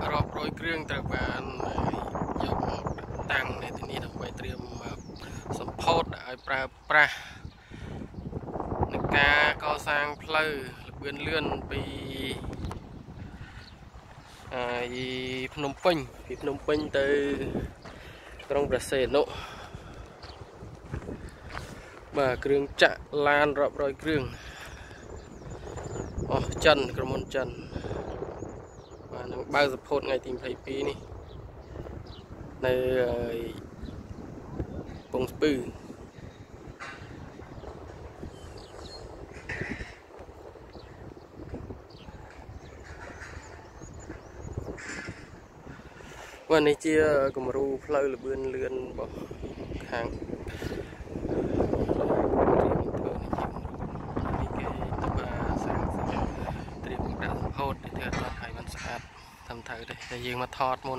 រាប់រយគ្រឿងត្រូវបានយកមកតាំងនៅទីនេះដើម្បីត្រៀមសម្ពោធឲ្យប្រើប្រាស់ในការកសាងផ្លូវលឿនលឿនពីភ្នំពេញទៅក្រុងព្រះសីហនុបាទគ្រឿងចាក់ឡានរាប់រយគ្រឿងអស់ចិនក្រុមហ៊ុនចិនបាទនឹងបើកសម្ពោធថ្ងៃទី22នេះនៅពងស្ពឺวันนี้ជាគំរូផ្លូវលឿនលឿនរបស់ខាងត្រៀមដាក់សម្ពោធទៅធ្វើអត់ឲ្យมันស្អាតតាមត្រូវទេតែយើងមកថតមុន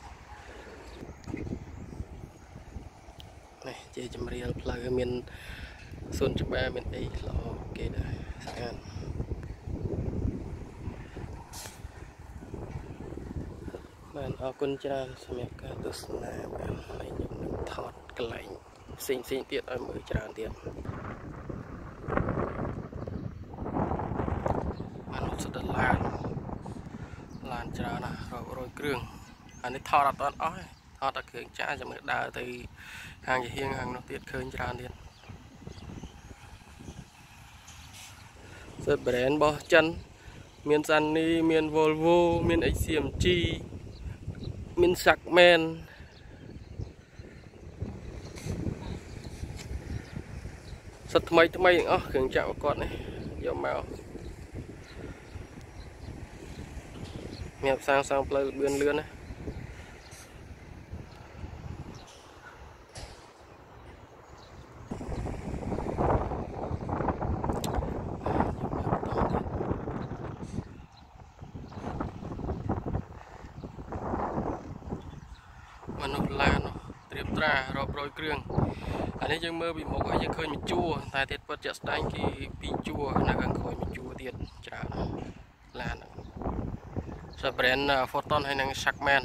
នេះជាចម្រៀលផ្លូវមានសួនច្បារមានអីល្អគេដែរស្អាតបានអរគុណច្រើនសម្រាប់ការទស្សនាបាទហើយខ្ញុំនឹងថតកន្លែងផ្សេងទៀតឲ្យមើលច្រើនទៀតបានសុទ្ធឡានច្រើនណាស់រាប់រយគ្រឿងអានេះថតអត់ទាន់អស់ទេថតតែគ្រឿងចាស់ចាំមើលដើរទៅខាងជាហៀងខាងនោះទៀតឃើញច្រើនទៀតសិត brand របស់ចិនមាន Sunny មាន Volvo មាន XCMG មាន Sakman សិតថ្មីទាំងអស់គ្រឿងចាក់របស់គាត់នេះយកមកមានសាងផ្លូវលឿនណាមនុស្សឡានត្រៀមត្រារាប់រយគ្រឿងអានេះយើងមើលពីមុខហើយយើងឃើញមួយជួរតែទៀតពិតជាក់ស្ដែងគេពីរជួរនៅខាងក្រោយមួយជួរទៀតច្រើនឡានសម្រាប់ brand Photon ហើយនិង Sakman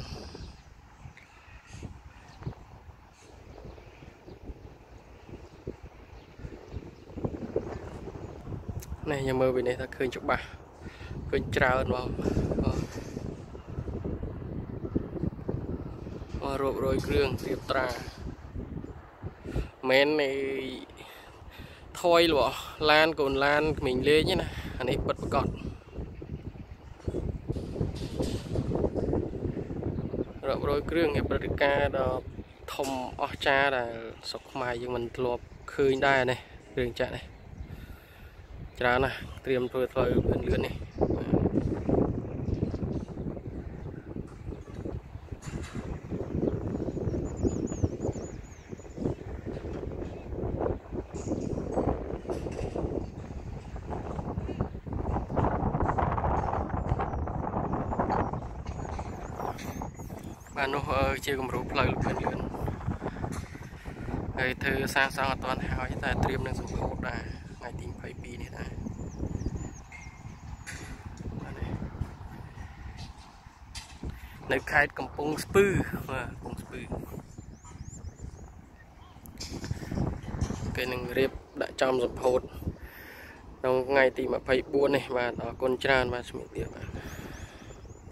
នេះយើងមើលពីនេះថាឃើញច្បាស់ឃើញច្រើនបងរាប់រយគ្រឿងត្រៀមត្រាមែននៃថយរបស់ឡានកូនឡានក្មេងលេងណាអានេះពិតប្រកបរាប់រយគ្រឿងឯព្រឹត្តិការណ៍ដ៏ធំអស្ចារ្យដែលស្រុកខ្មែរយើងមិនធ្លាប់ឃើញដែរនេះគ្រឿងចាក់នេះច្រើនណាស់ត្រៀមធ្វើផ្លូវលឿននេះបាទនោះជាគំរូផ្លូវលឿនហើយធ្វើសាងសង់អត់ទាន់ហើយតែត្រៀមនឹងសម្ពោធដែរថ្ងៃទី22នេះដែរនៅខេត្តកំពង់ស្ពឺកំពង់ស្ពឺគេនឹងរៀបដាក់ចំសម្ពោធក្នុងថ្ងៃទី24នេះបាទអរគុណច្រើនបាទជំរាបលាបាទ